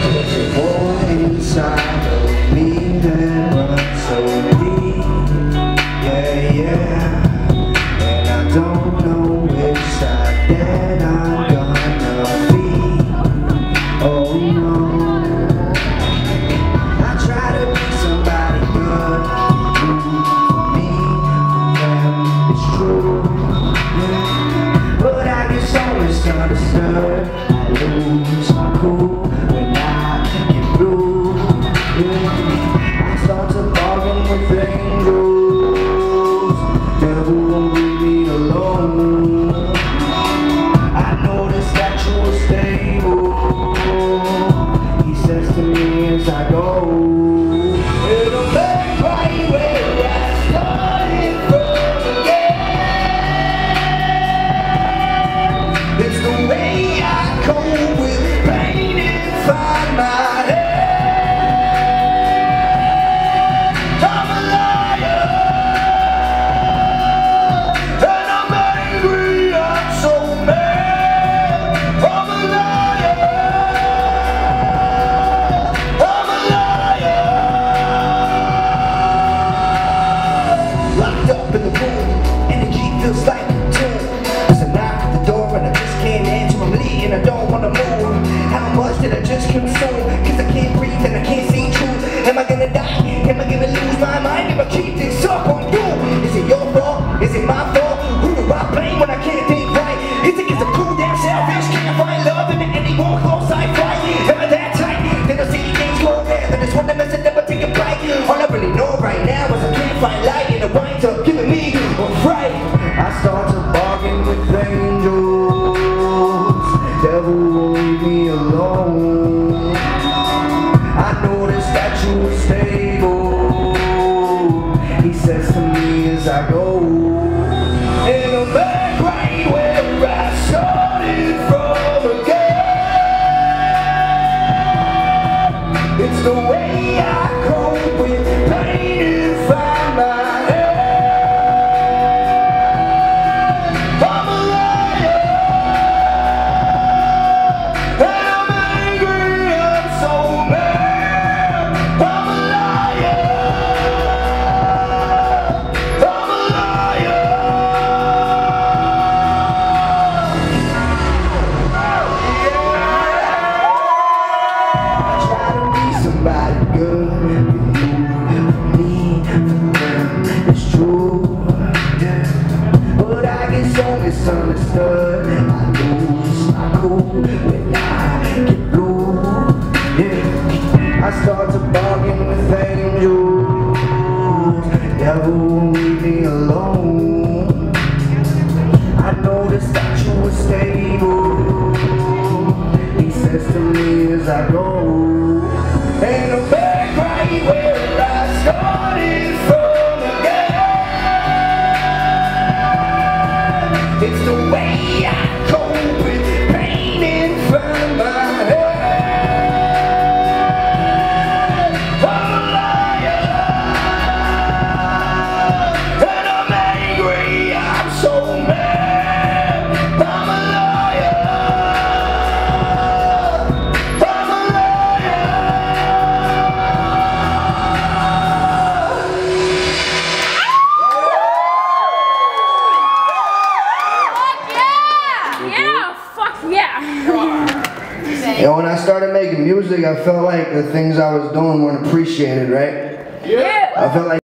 There's a boy inside of me that runs so deep, yeah, yeah. And I don't know which side that I'm gonna be, oh no. I try to be somebody good, me, them, it's true, yeah. But I get so misunderstood, I lose my cool when I get blue, yeah. I start to bargain with angels, devil won't leave me alone. I noticed that you were stable, he says to me as I go, it'll make right where I started from again. It's the way I cope with pain and find my head. I'm a liar, and I'm angry, I'm so mad. I'm a liar, I'm a liar. Locked up in the room, energy feels like a tomb. There's a knock at the door and I just can't answer. I'm bleeding, I don't wanna move. How much did I just consume? Cause I can't breathe and I can't see truth. Am I gonna die? Am I gonna lose my mind? Am I keep this up on you? Is it your fault? Is it my fault? Who do I blame when I can't think right? Is it cause I'm cool, damn selfish? Can't find love and anyone close I fight? Am I that tight? Then I see things go bad, then it's one that mess it up and take a bite. All I really know right now is I can't find light and it winds up giving me a fright. I start to bargain with angels, devil won't leave me alone. I noticed that you were stable, he says to me as I go, and I'm back right where I started from again. It's the way I cope with pain and find my head. I'm a liar, and I'm angry, I'm so mad. I'm a liar, I'm a liar. I try to be somebody good for you, for me, for them, it's true, yeah. But I get so misunderstood, I lose my cool when I get blue, yeah. I start to bargain with angels, devil won't leave me alone. I noticed that you were stable, he says to me as I go, and I'm back right where I started from again. It's the way I cope with pain and find my head. I'm a liar, and I'm angry, I'm so mad. I'm a liar, I'm a liar. And when I started making music, I felt like the things I was doing weren't appreciated, right? Yeah. I felt like